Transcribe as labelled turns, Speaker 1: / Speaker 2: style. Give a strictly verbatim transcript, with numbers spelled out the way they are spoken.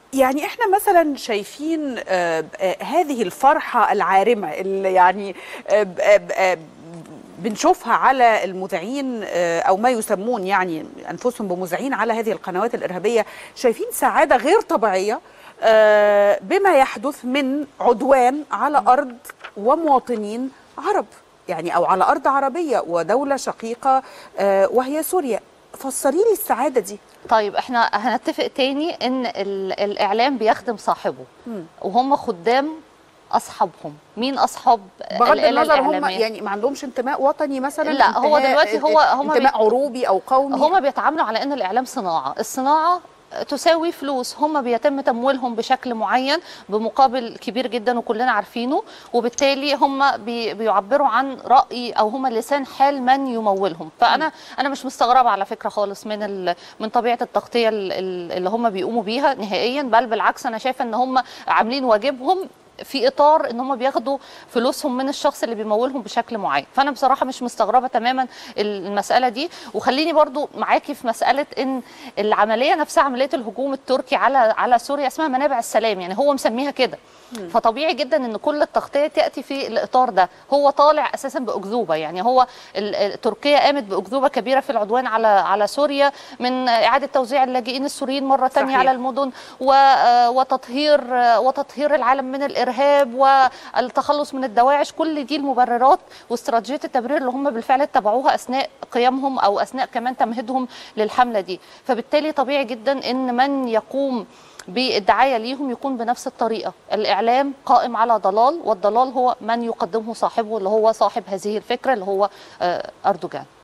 Speaker 1: يعني احنا مثلا شايفين آه، آه، هذه الفرحة العارمة اللي يعني آه، آه، آه، بنشوفها على المذيعين آه، او ما يسمون يعني انفسهم بمذيعين على هذه القنوات الارهابية، شايفين سعادة غير طبيعية آه، بما يحدث من عدوان على ارض ومواطنين عرب، يعني او على ارض عربية ودولة شقيقة آه، وهي سوريا. فسري لي السعادة دي.
Speaker 2: طيب احنا هنتفق تاني ان ال- الاعلام بيخدم صاحبه، وهم خدام اصحابهم. مين اصحاب
Speaker 1: بغض
Speaker 2: الآلة
Speaker 1: النظر هم
Speaker 2: الاعلاميه؟
Speaker 1: يعني ما عندهمش انتماء وطني مثلا،
Speaker 2: لا، هو
Speaker 1: انتهاء
Speaker 2: دلوقتي هو هم
Speaker 1: انتماء عروبي او قومي؟
Speaker 2: هم بيتعاملوا على ان الاعلام صناعه، الصناعه تساوي فلوس، هم بيتم تمويلهم بشكل معين بمقابل كبير جدا وكلنا عارفينه، وبالتالي هم بي بيعبروا عن رأي او هم لسان حال من يمولهم. فانا انا مش مستغربه على فكره خالص من ال من طبيعه التغطيه ال- ال- اللي هم بيقوموا بيها نهائيا، بل بالعكس انا شايفه ان هم عاملين واجبهم في اطار ان هم بياخدوا فلوسهم من الشخص اللي بيمولهم بشكل معين. فانا بصراحه مش مستغربه تماما المساله دي. وخليني برضو معاكي في مساله ان العمليه نفسها، عمليه الهجوم التركي على على سوريا اسمها منابع السلام، يعني هو مسميها كده. فطبيعي جدا ان كل التغطيه تاتي في الاطار ده. هو طالع اساسا باكذوبه، يعني هو ال- ال- تركيا قامت باكذوبه كبيره في العدوان على على سوريا، من اعاده توزيع اللاجئين السوريين مره ثانيه على المدن، و- آه، وتطهير آه، وتطهير العالم من الارهاب والتخلص من الدواعش. كل دي المبررات واستراتيجيه التبرير اللي هم بالفعل اتبعوها اثناء قيامهم او اثناء كمان تمهيدهم للحمله دي. فبالتالي طبيعي جدا ان من يقوم بالدعايه ليهم يكون بنفس الطريقه. الاعلام قائم على ضلال، والضلال هو من يقدمه صاحبه اللي هو صاحب هذه الفكره اللي هو آه، اردوغان.